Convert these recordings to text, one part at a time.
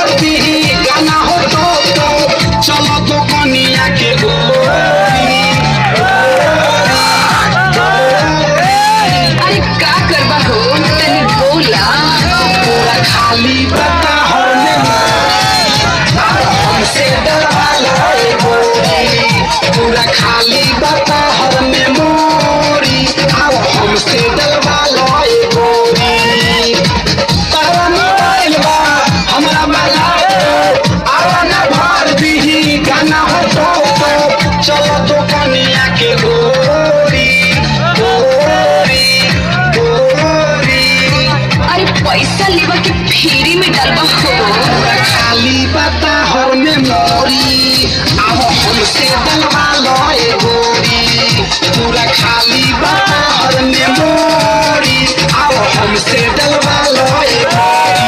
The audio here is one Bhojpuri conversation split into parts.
भर दी गाना हो तो चलो तो कनिया के गोरी। अरे का करबा हो तनी बोला। पूरा खाली बता हमसे डरवा लो गोरी। पूरा खाली बता हर मेमोरी आओ हमसे डरवा लो गोरी। तारा मोबाइल बा हमरा वाला आवा ना भर दी गाना हो तो चलो तो कनिया के गोरी गोरी गोरी। अरे पैसा लेवा के फ्री में डालबा हो। पूरा खाली बता हर मेमोरी आओ हमसे डलवा लो गोरी। पूरा खाली बता हर मेमोरी आओ हमसे डलवा लो गोरी।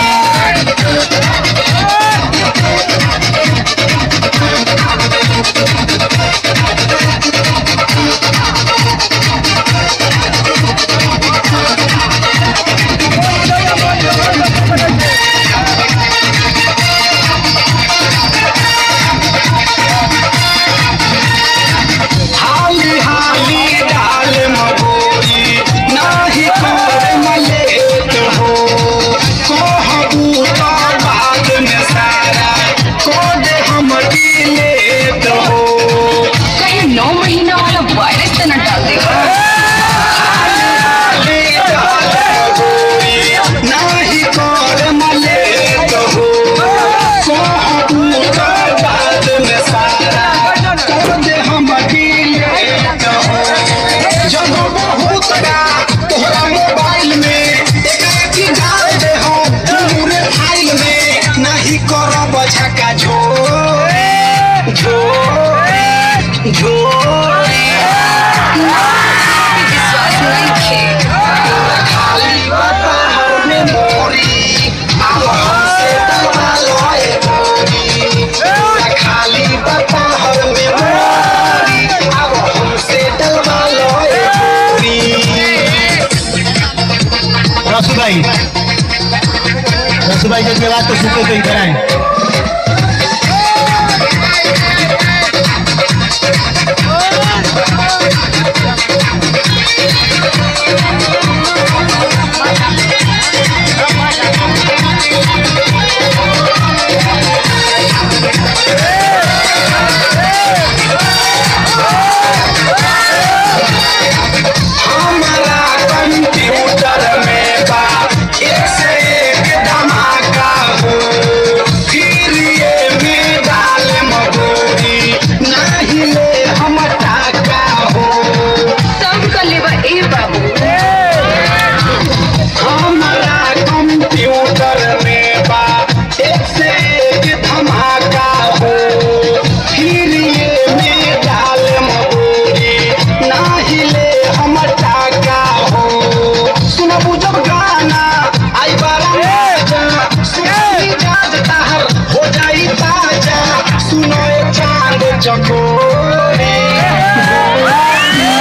हाली हाली डाल मगोरी नाही कर मलेट हो। कहबू तो बाद में सारा को दे हम डिलेट हो। कहीं 9 महीना वाला वायरस तो न डाल देगा। हाली डाल मगोरी नाही कर मलेट हो। कहबू तो बाद में सारा को दे हम डिलेट हो। जब बहुत बड़ा तोहरा मोबाइल में एक डाल दे हो पूरे फाइल में नहीं करब झका झोरे झोरे झोरे। विश्वास नहीं खे। पूरा खाली बता हर मेमोरी आओ हमसे डलवा लो गोरी। पूरा खाली बता हर मेमोरी आओ हमसे डलवा लो गोरी। रसू भाई के बाद तो सुनते तो इधर आए।